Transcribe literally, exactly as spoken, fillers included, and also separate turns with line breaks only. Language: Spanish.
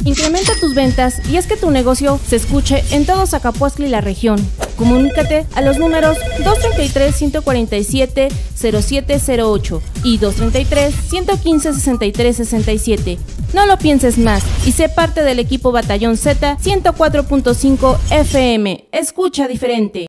Incrementa tus ventas y haz que tu negocio se escuche en todo Zacapuaxtla y la región. Comunícate a los números dos tres tres, uno cuatro siete, cero siete cero ocho y dos tres tres, uno uno cinco, seis tres seis siete. No lo pienses más y sé parte del equipo Batallón Z ciento cuatro punto cinco F M. Escucha diferente.